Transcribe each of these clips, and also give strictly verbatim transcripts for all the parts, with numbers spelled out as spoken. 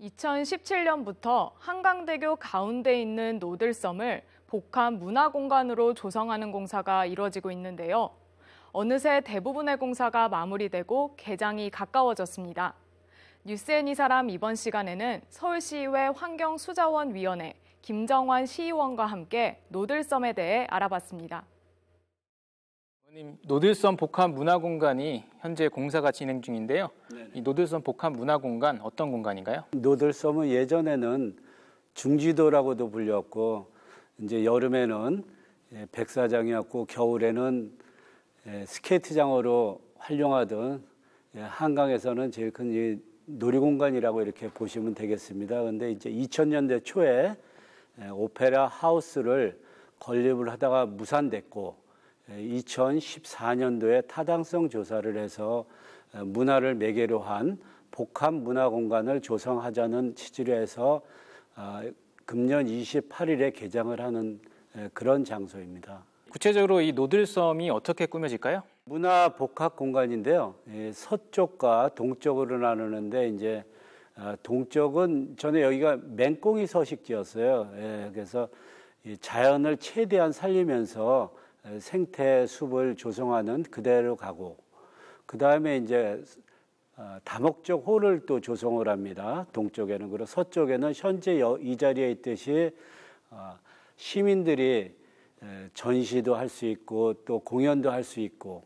이천십칠 년부터 한강대교 가운데 있는 노들섬을 복합 문화공간으로 조성하는 공사가 이루어지고 있는데요. 어느새 대부분의 공사가 마무리되고 개장이 가까워졌습니다. 뉴스앤 이사람 이번 시간에는 서울시의회 환경수자원위원회 김정환 시의원과 함께 노들섬에 대해 알아봤습니다. 노들섬 복합 문화공간이 현재 공사가 진행 중인데요. 네네. 이 노들섬 복합 문화공간 어떤 공간인가요? 노들섬은 예전에는 중지도라고도 불렸고 이제 여름에는 백사장이었고 겨울에는 스케이트장으로 활용하던 한강에서는 제일 큰 놀이공간이라고 이렇게 보시면 되겠습니다. 그런데 이제 이천 년대 초에 오페라 하우스를 건립을 하다가 무산됐고 이천십사 년도에 타당성 조사를 해서 문화를 매개로 한 복합 문화공간을 조성하자는 취지로 해서 금년 이십팔 일에 개장을 하는 그런 장소입니다. 구체적으로 이 노들섬이 어떻게 꾸며질까요? 문화 복합 공간인데요. 서쪽과 동쪽으로 나누는데 이제 동쪽은 전에 여기가 맹꽁이 서식지였어요. 그래서 자연을 최대한 살리면서 생태 숲을 조성하는 그대로 가고, 그 다음에 이제 다목적 홀을 또 조성을 합니다. 동쪽에는. 그리고 서쪽에는 현재 이 자리에 있듯이 시민들이 전시도 할 수 있고 또 공연도 할 수 있고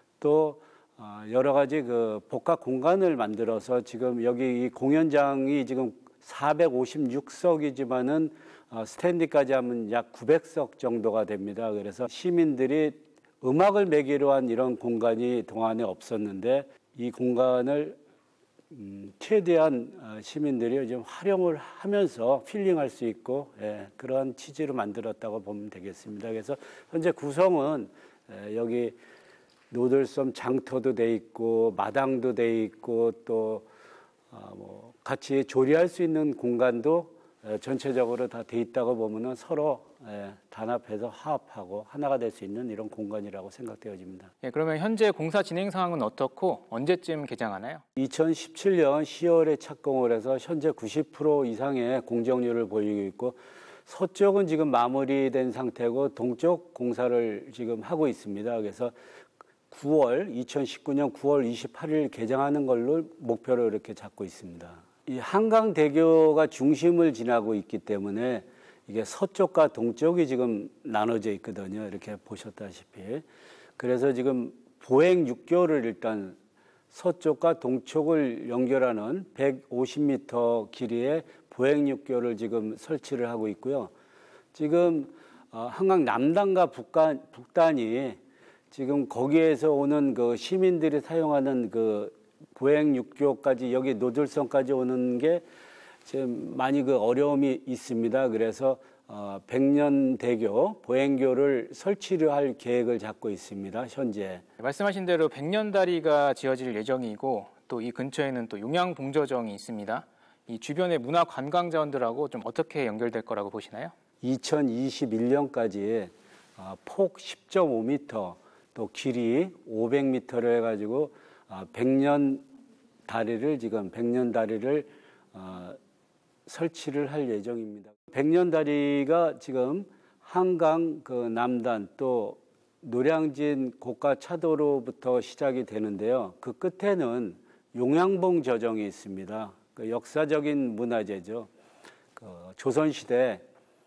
또 여러 가지 그 복합 공간을 만들어서 지금 여기 이 공연장이 지금 사백오십육 석이지만은 스탠디까지 하면 약 구백 석 정도가 됩니다. 그래서 시민들이 음악을 매개로 한 이런 공간이 동안에 없었는데 이 공간을 음, 최대한 시민들이 좀 활용을 하면서 힐링할 수 있고 예, 그런 취지로 만들었다고 보면 되겠습니다. 그래서 현재 구성은 예, 여기 노들섬 장터도 돼 있고 마당도 돼 있고 또 어, 뭐 같이 조리할 수 있는 공간도 예, 전체적으로 다 돼 있다고 보면은 서로 예, 단합해서 화합하고 하나가 될 수 있는 이런 공간이라고 생각되어집니다. 예, 그러면 현재 공사 진행 상황은 어떻고 언제쯤 개장하나요? 이천십칠 년 시월에 착공을 해서 현재 구십 퍼센트 이상의 공정률을 보이고 있고 서쪽은 지금 마무리된 상태고 동쪽 공사를 지금 하고 있습니다. 그래서 구월 이천십구 년 구월 이십팔 일 개장하는 걸로 목표로 이렇게 잡고 있습니다. 이 한강대교가 중심을 지나고 있기 때문에 이게 서쪽과 동쪽이 지금 나눠져 있거든요. 이렇게 보셨다시피. 그래서 지금 보행육교를 일단 서쪽과 동쪽을 연결하는 백오십 미터 길이의 보행육교를 지금 설치를 하고 있고요. 지금 한강 남단과 북단, 북단이 지금 거기에서 오는 그 시민들이 사용하는 그 보행육교까지 여기 노들섬까지 오는 게 지금 많이 그 어려움이 있습니다. 그래서 어, 백년대교 보행교를 설치를 할 계획을 잡고 있습니다. 현재 말씀하신 대로 백년다리가 지어질 예정이고 또 이 근처에는 또 용양봉저정이 있습니다. 이 주변의 문화 관광 자원들하고 좀 어떻게 연결될 거라고 보시나요? 이천이십일 년까지 어, 폭 십 점 오 미터 또 길이 오백 미터를 해가지고 어, 백년 다리를 지금 백년 다리를 어, 설치를 할 예정입니다. 백년 다리가 지금 한강 그 남단 또 노량진 고가 차도로부터 시작이 되는데요. 그 끝에는 용양봉 저정이 있습니다. 그 역사적인 문화재죠. 그 조선시대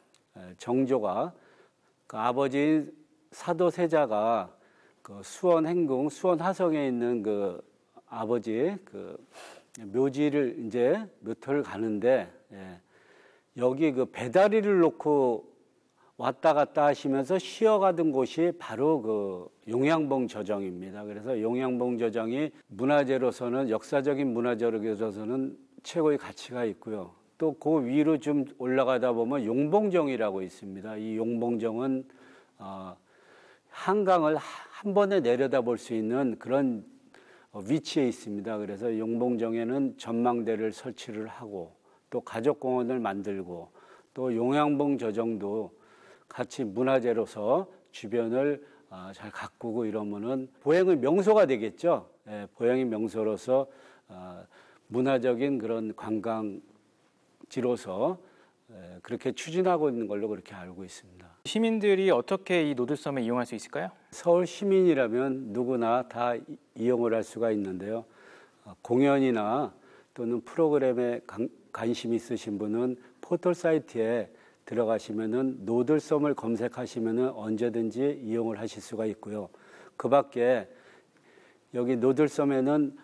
정조가 그 아버지 사도세자가 그 수원 행궁 수원 화성에 있는 그 아버지 그 묘지를 이제 묘터를 가는데 예, 여기 그 배다리를 놓고 왔다 갔다 하시면서 쉬어가던 곳이 바로 그 용양봉 저정입니다. 그래서 용양봉 저정이 문화재로서는 역사적인 문화재로서는 최고의 가치가 있고요. 또 그 위로 좀 올라가다 보면 용봉정이라고 있습니다. 이 용봉정은 어, 한강을 한 번에 내려다볼 수 있는 그런 위치에 있습니다. 그래서 용봉정에는 전망대를 설치를 하고 또 가족공원을 만들고 또 용양봉 저정도 같이 문화재로서 주변을 잘 가꾸고 이러면은 보행의 명소가 되겠죠. 예, 보행의 명소로서 문화적인 그런 관광 목적지로서 그렇게 추진하고 있는 걸로 그렇게 알고 있습니다. 시민들이 어떻게 이 노들섬을 이용할 수 있을까요? 서울 시민이라면 누구나 다 이용을 할 수가 있는데요. 공연이나 또는 프로그램에 관심 있으신 분은 포털 사이트에 들어가시면은 노들섬을 검색하시면은 언제든지 이용을 하실 수가 있고요. 그 밖에 여기 노들섬에는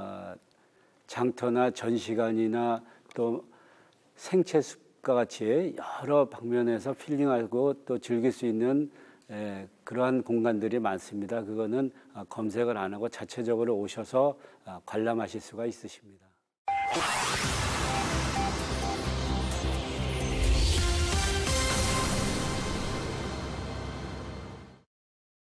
장터나 전시관이나 또 생채숲과 같이 여러 방면에서 필링하고 또 즐길 수 있는 그러한 공간들이 많습니다. 그거는 검색을 안 하고 자체적으로 오셔서 관람하실 수가 있으십니다.